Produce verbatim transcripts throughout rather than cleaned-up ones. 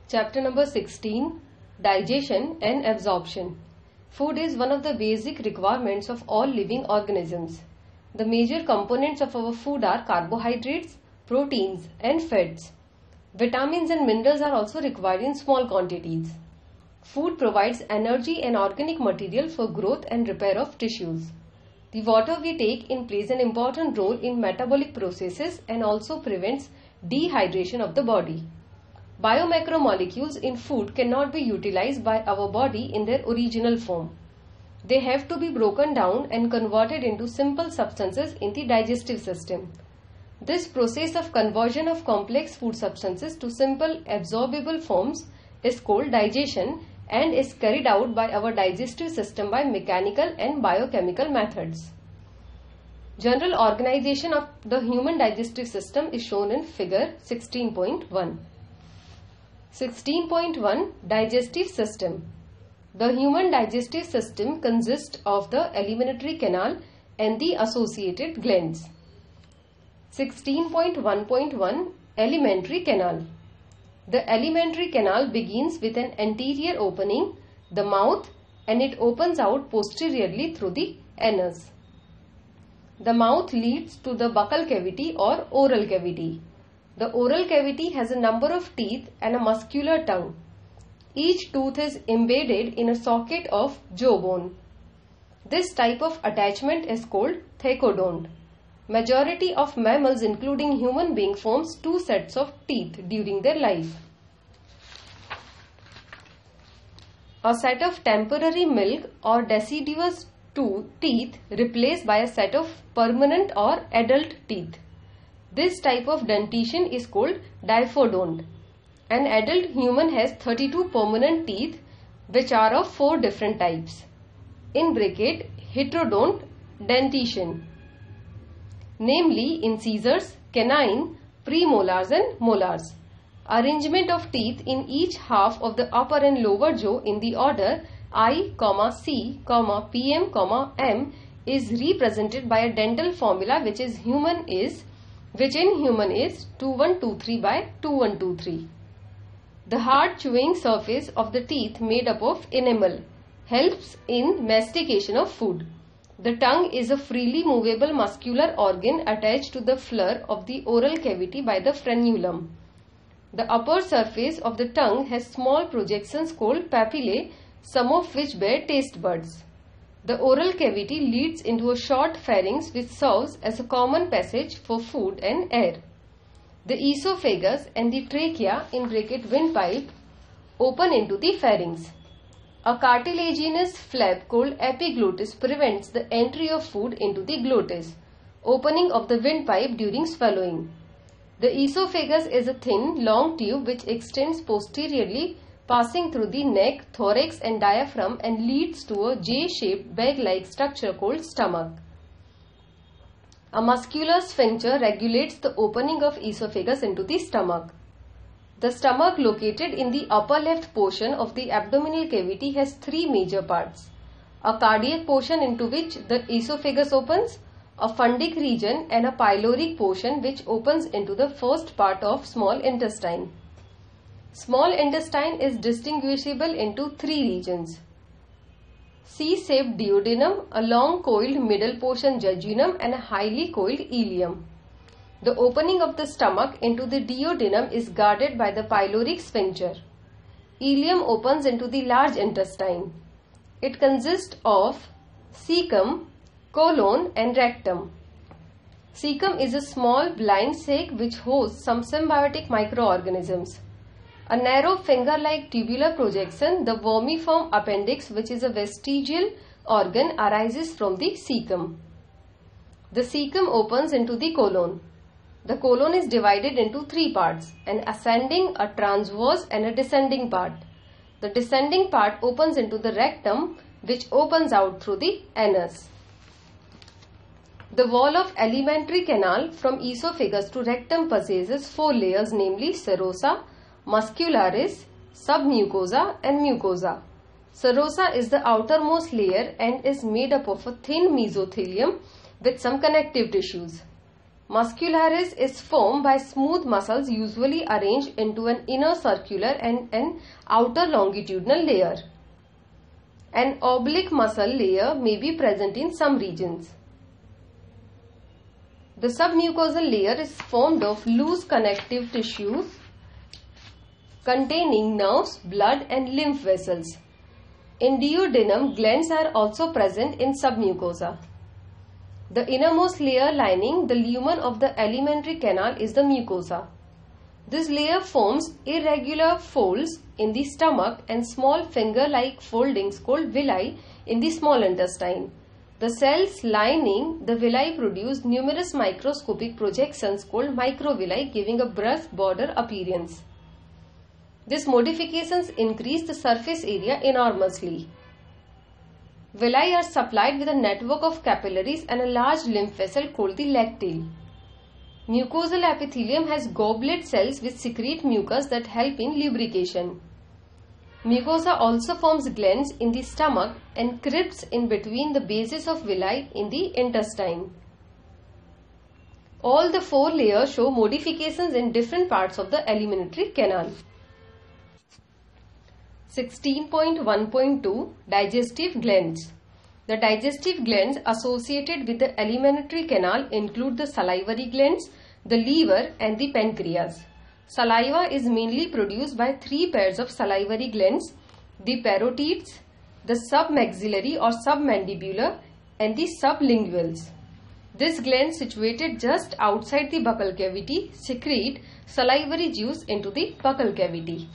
Chapter number sixteen, Digestion and Absorption. Food is one of the basic requirements of all living organisms. The major components of our food are carbohydrates, proteins and fats. Vitamins and minerals are also required in small quantities. Food provides energy and organic material for growth and repair of tissues. The water we take in plays an important role in metabolic processes and also prevents dehydration of the body. Biomacromolecules in food cannot be utilized by our body in their original form. They have to be broken down and converted into simple substances in the digestive system. This process of conversion of complex food substances to simple absorbable forms is called digestion and is carried out by our digestive system by mechanical and biochemical methods. General organization of the human digestive system is shown in figure sixteen point one. sixteen point one Digestive System. The human digestive system consists of the alimentary canal and the associated glands. sixteen point one point one Alimentary Canal. The alimentary canal begins with an anterior opening, the mouth, and it opens out posteriorly through the anus. The mouth leads to the buccal cavity or oral cavity. The oral cavity has a number of teeth and a muscular tongue. Each tooth is embedded in a socket of jawbone. This type of attachment is called thecodont. Majority of mammals, including human beings, forms two sets of teeth during their life. A set of temporary milk or deciduous teeth replaced by a set of permanent or adult teeth. This type of dentition is called diaphodont. An adult human has thirty-two permanent teeth which are of four different types. In bracket, heterodont dentition, namely incisors, canine, premolars and molars. Arrangement of teeth in each half of the upper and lower jaw in the order I, C, P M, M is represented by a dental formula which is human is which in human is two one two three by two one two three. The hard chewing surface of the teeth made up of enamel helps in mastication of food. The tongue is a freely movable muscular organ attached to the floor of the oral cavity by the frenulum. The upper surface of the tongue has small projections called papillae, some of which bear taste buds. The oral cavity leads into a short pharynx which serves as a common passage for food and air. The esophagus and the trachea in bracket windpipe open into the pharynx. A cartilaginous flap called epiglottis prevents the entry of food into the glottis, opening of the windpipe during swallowing. The esophagus is a thin, long tube which extends posteriorly, passing through the neck, thorax and diaphragm and leads to a J-shaped bag-like structure called stomach. A muscular sphincter regulates the opening of esophagus into the stomach. The stomach, located in the upper left portion of the abdominal cavity, has three major parts. A cardiac portion into which the esophagus opens, a fundic region and a pyloric portion which opens into the first part of small intestine. Small intestine is distinguishable into three regions. C-shaped duodenum, a long coiled middle portion jejunum and a highly coiled ileum. The opening of the stomach into the duodenum is guarded by the pyloric sphincter. Ileum opens into the large intestine. It consists of cecum, colon and rectum. Cecum is a small blind sac which hosts some symbiotic microorganisms. A narrow finger-like tubular projection, the vermiform appendix, which is a vestigial organ, arises from the cecum. The cecum opens into the colon. The colon is divided into three parts, an ascending, a transverse and a descending part. The descending part opens into the rectum, which opens out through the anus. The wall of alimentary canal from esophagus to rectum possesses four layers, namely serosa, muscularis, submucosa and mucosa. Serosa is the outermost layer and is made up of a thin mesothelium with some connective tissues. Muscularis is formed by smooth muscles usually arranged into an inner circular and an outer longitudinal layer. An oblique muscle layer may be present in some regions. The submucosal layer is formed of loose connective tissues containing nerves, blood and lymph vessels. In duodenum, glands are also present in submucosa. The innermost layer lining the lumen of the alimentary canal is the mucosa. This layer forms irregular folds in the stomach and small finger-like foldings called villi in the small intestine. The cells lining the villi produce numerous microscopic projections called microvilli, giving a brush border appearance. These modifications increase the surface area enormously. Villi are supplied with a network of capillaries and a large lymph vessel called the lacteal. Mucosal epithelium has goblet cells which secrete mucus that help in lubrication. Mucosa also forms glands in the stomach and crypts in between the bases of villi in the intestine. All the four layers show modifications in different parts of the alimentary canal. sixteen point one point two Digestive glands. The digestive glands associated with the alimentary canal include the salivary glands, the liver and the pancreas. Saliva is mainly produced by three pairs of salivary glands, the parotids, the submaxillary or submandibular and the sublinguals. These glands, situated just outside the buccal cavity, secrete salivary juice into the buccal cavity.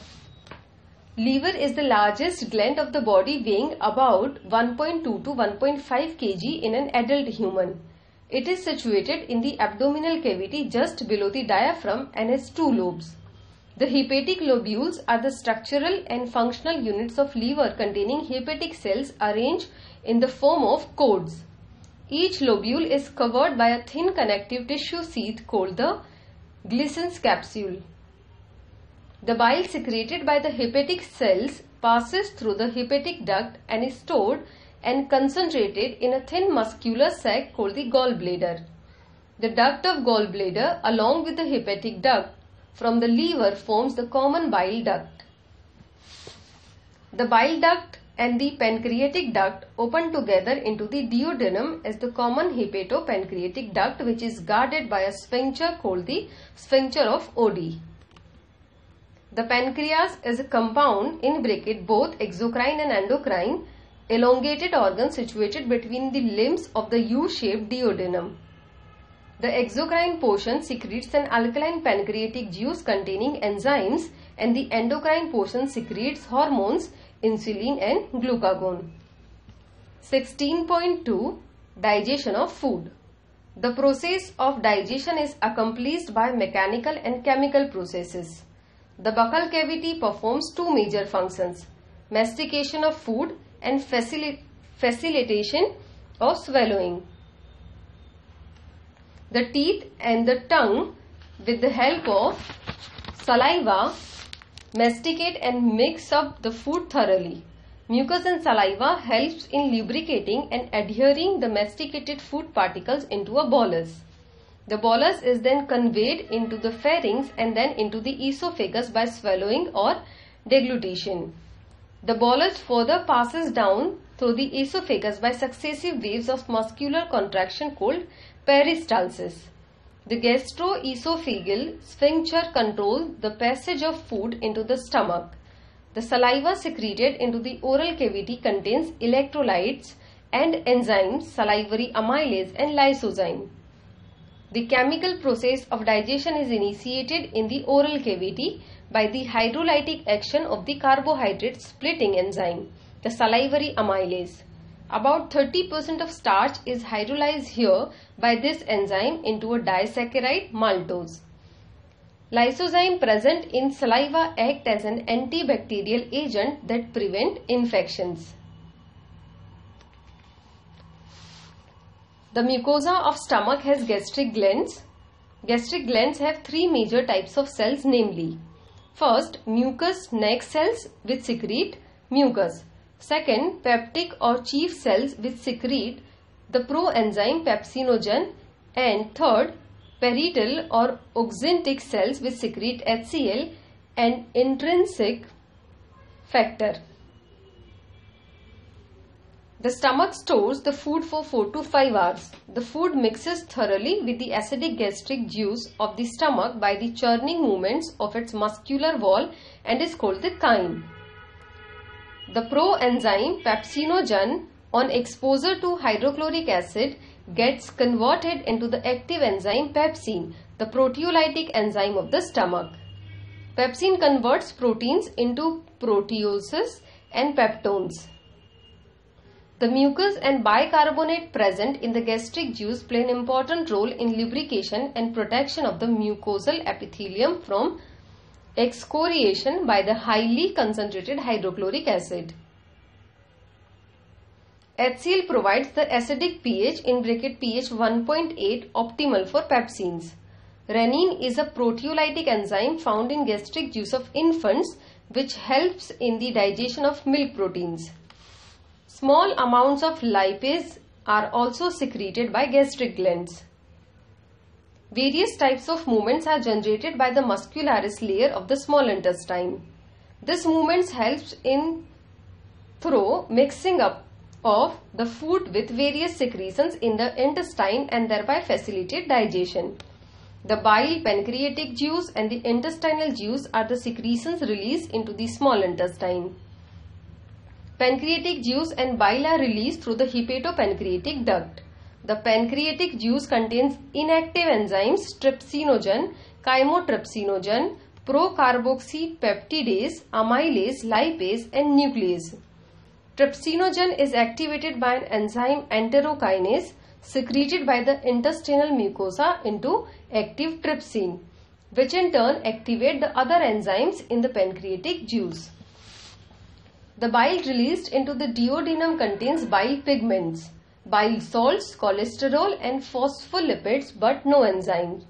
Liver is the largest gland of the body, weighing about one point two to one point five kilograms in an adult human. It is situated in the abdominal cavity just below the diaphragm and has two lobes. The hepatic lobules are the structural and functional units of liver containing hepatic cells arranged in the form of codes. Each lobule is covered by a thin connective tissue sheath called the Glissen's capsule. The bile secreted by the hepatic cells passes through the hepatic duct and is stored and concentrated in a thin muscular sac called the gallbladder. The duct of gallbladder along with the hepatic duct from the liver forms the common bile duct. The bile duct and the pancreatic duct open together into the duodenum as the common hepatopancreatic duct, which is guarded by a sphincter called the sphincter of Oddi. The pancreas is a compound, in bracket both exocrine and endocrine, elongated organ situated between the limbs of the U-shaped duodenum. The exocrine portion secretes an alkaline pancreatic juice containing enzymes, and the endocrine portion secretes hormones, insulin and glucagon. sixteen point two Digestion of food. The process of digestion is accomplished by mechanical and chemical processes. The buccal cavity performs two major functions: mastication of food and facil facilitation of swallowing. The teeth and the tongue, with the help of saliva, masticate and mix up the food thoroughly. Mucus and saliva helps in lubricating and adhering the masticated food particles into a bolus. The bolus is then conveyed into the pharynx and then into the esophagus by swallowing or deglutition. The bolus further passes down through the esophagus by successive waves of muscular contraction called peristalsis. The gastroesophageal sphincter controls the passage of food into the stomach. The saliva secreted into the oral cavity contains electrolytes and enzymes, salivary amylase and lysozyme. The chemical process of digestion is initiated in the oral cavity by the hydrolytic action of the carbohydrate splitting enzyme, the salivary amylase. About thirty percent of starch is hydrolyzed here by this enzyme into a disaccharide maltose. Lysozyme present in saliva act as an antibacterial agent that prevent infections. The mucosa of stomach has gastric glands. Gastric glands have three major types of cells, namely: first, mucus neck cells which secrete mucus. Second, peptic or chief cells which secrete the proenzyme pepsinogen. And third, parietal or oxyntic cells which secrete H C L and intrinsic factor. The stomach stores the food for four to five hours. The food mixes thoroughly with the acidic gastric juice of the stomach by the churning movements of its muscular wall and is called the chyme. The proenzyme pepsinogen, on exposure to hydrochloric acid, gets converted into the active enzyme pepsin, the proteolytic enzyme of the stomach. Pepsin converts proteins into proteoses and peptones. The mucus and bicarbonate present in the gastric juice play an important role in lubrication and protection of the mucosal epithelium from excoriation by the highly concentrated hydrochloric acid. H C L provides the acidic pH in bracket pH one point eight optimal for pepsins. Rennin is a proteolytic enzyme found in gastric juice of infants which helps in the digestion of milk proteins. Small amounts of lipase are also secreted by gastric glands. Various types of movements are generated by the muscularis layer of the small intestine. This movement helps in thorough mixing up of the food with various secretions in the intestine and thereby facilitate digestion. The bile, pancreatic juice and the intestinal juice are the secretions released into the small intestine. Pancreatic juice and bile are released through the hepatopancreatic duct. The pancreatic juice contains inactive enzymes trypsinogen, chymotrypsinogen, procarboxypeptidase, amylase, lipase and nuclease. Trypsinogen is activated by an enzyme enterokinase secreted by the intestinal mucosa into active trypsin, which in turn activate the other enzymes in the pancreatic juice. The bile released into the duodenum contains bile pigments, bile salts, cholesterol and phospholipids but no enzymes.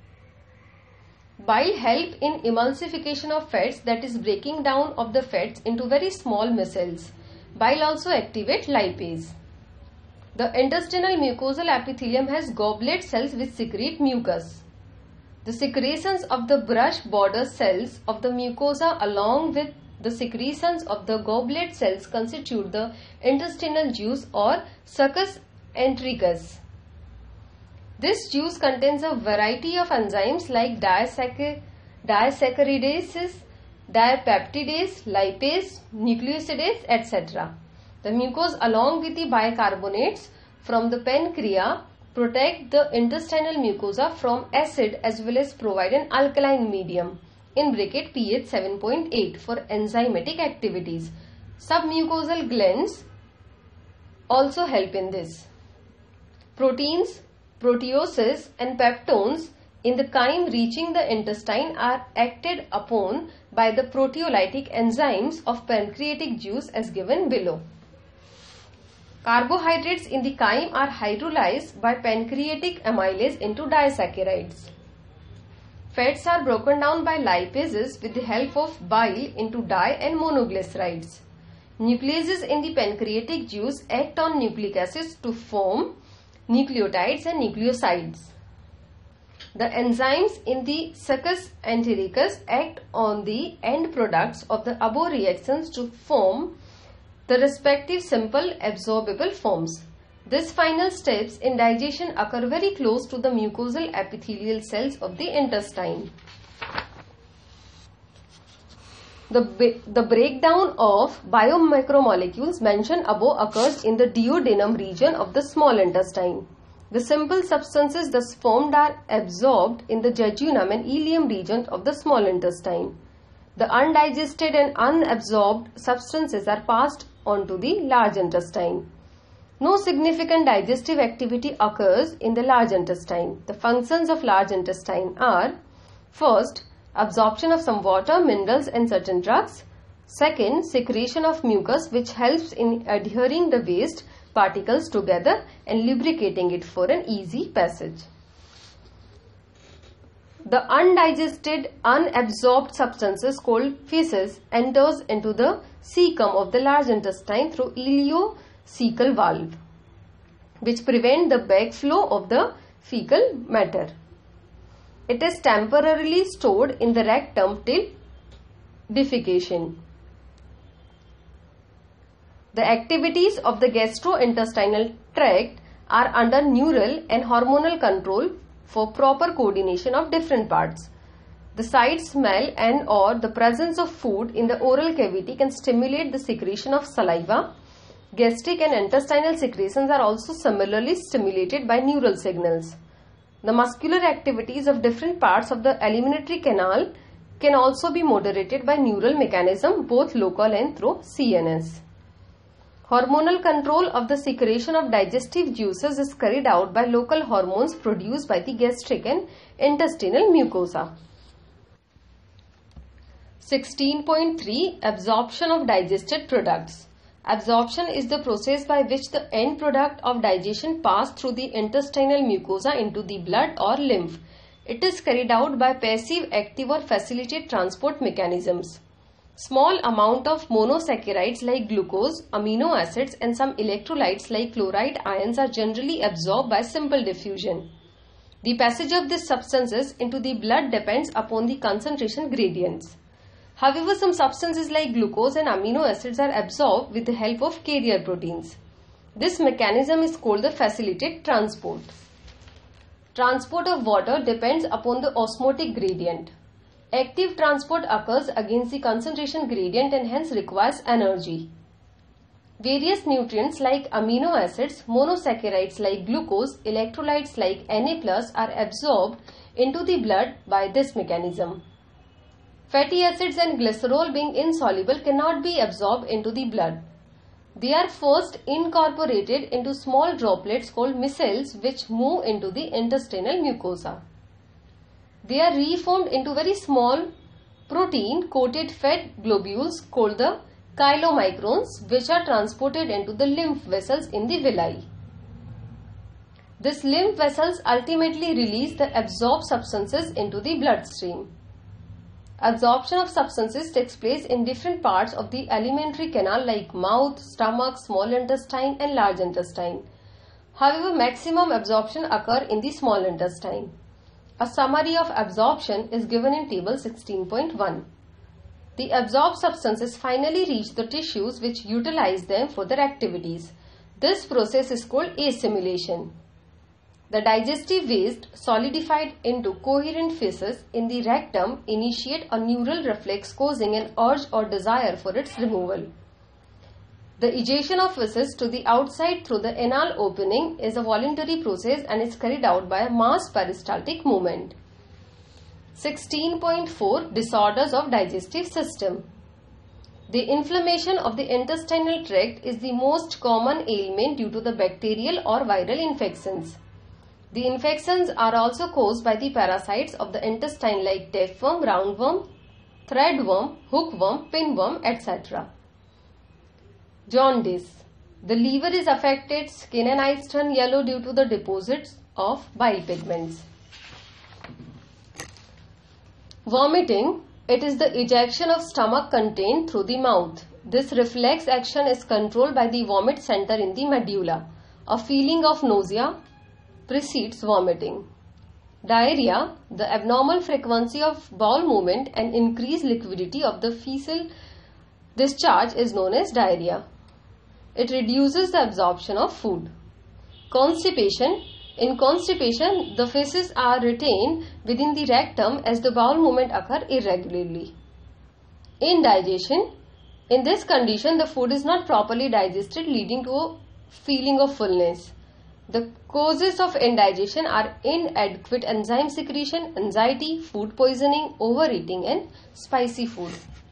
Bile help in emulsification of fats, that is breaking down of the fats into very small micelles. Bile also activate lipase. The intestinal mucosal epithelium has goblet cells which secrete mucus. The secretions of the brush border cells of the mucosa along with the secretions of the goblet cells constitute the intestinal juice or succus entericus. This juice contains a variety of enzymes like disaccharide, disaccharidases, dipeptidase, lipase, nucleosidase, et cetera. The mucose along with the bicarbonates from the pancreas protect the intestinal mucosa from acid as well as provide an alkaline medium in bracket pH seven point eight for enzymatic activities. Submucosal glands also help in this. Proteins, proteoses and peptones in the chyme reaching the intestine are acted upon by the proteolytic enzymes of pancreatic juice as given below. Carbohydrates in the chyme are hydrolyzed by pancreatic amylase into disaccharides. Fats are broken down by lipases with the help of bile into di and monoglycerides. Nucleases in the pancreatic juice act on nucleic acids to form nucleotides and nucleosides. The enzymes in the succus entericus act on the end products of the above reactions to form the respective simple absorbable forms. These final steps in digestion occur very close to the mucosal epithelial cells of the intestine. The, the breakdown of biomacromolecules mentioned above occurs in the duodenum region of the small intestine. The simple substances thus formed are absorbed in the jejunum and ileum region of the small intestine. The undigested and unabsorbed substances are passed on to the large intestine. No significant digestive activity occurs in the large intestine. The functions of large intestine are: first, absorption of some water, minerals and certain drugs. Second, secretion of mucus which helps in adhering the waste particles together and lubricating it for an easy passage. The undigested, unabsorbed substances called feces enters into the cecum of the large intestine through ileocecal valve, which prevent the backflow of the fecal matter. It is temporarily stored in the rectum till defecation. The activities of the gastrointestinal tract are under neural and hormonal control for proper coordination of different parts. The sight, smell and or the presence of food in the oral cavity can stimulate the secretion of saliva. Gastric and intestinal secretions are also similarly stimulated by neural signals. The muscular activities of different parts of the alimentary canal can also be moderated by neural mechanism, both local and through C N S. Hormonal control of the secretion of digestive juices is carried out by local hormones produced by the gastric and intestinal mucosa. sixteen point three Absorption of digested products. Absorption is the process by which the end product of digestion pass through the intestinal mucosa into the blood or lymph. It is carried out by passive, active or facilitate transport mechanisms. Small amount of monosaccharides like glucose, amino acids and some electrolytes like chloride ions are generally absorbed by simple diffusion. The passage of these substances into the blood depends upon the concentration gradients. However, some substances like glucose and amino acids are absorbed with the help of carrier proteins. This mechanism is called the facilitate transport. Transport of water depends upon the osmotic gradient. Active transport occurs against the concentration gradient and hence requires energy. Various nutrients like amino acids, monosaccharides like glucose, electrolytes like Na plus are absorbed into the blood by this mechanism. Fatty acids and glycerol being insoluble cannot be absorbed into the blood. They are first incorporated into small droplets called micelles which move into the intestinal mucosa. They are reformed into very small protein-coated fat globules called the chylomicrons, which are transported into the lymph vessels in the villi. These lymph vessels ultimately release the absorbed substances into the bloodstream. Absorption of substances takes place in different parts of the alimentary canal like mouth, stomach, small intestine and large intestine. However, maximum absorption occurs in the small intestine. A summary of absorption is given in table sixteen point one. The absorbed substances finally reach the tissues which utilize them for their activities. This process is called assimilation. The digestive waste solidified into coherent feces in the rectum initiate a neural reflex causing an urge or desire for its removal. The ejection of feces to the outside through the anal opening is a voluntary process and is carried out by a mass peristaltic movement. sixteen point four Disorders of digestive system. The inflammation of the intestinal tract is the most common ailment due to the bacterial or viral infections. The infections are also caused by the parasites of the intestine like tapeworm, roundworm, threadworm, hookworm, pinworm, et cetera. Jaundice. The liver is affected, skin and eyes turn yellow due to the deposits of bile pigments. Vomiting. It is the ejection of stomach content through the mouth. This reflex action is controlled by the vomit center in the medulla. A feeling of nausea precedes vomiting. Diarrhea. The abnormal frequency of bowel movement and increased liquidity of the fecal discharge is known as diarrhea. It reduces the absorption of food. Constipation. In constipation, the feces are retained within the rectum as the bowel movement occur irregularly. Indigestion. In this condition, the food is not properly digested, leading to a feeling of fullness. The causes of indigestion are inadequate enzyme secretion, anxiety, food poisoning, overeating and spicy food.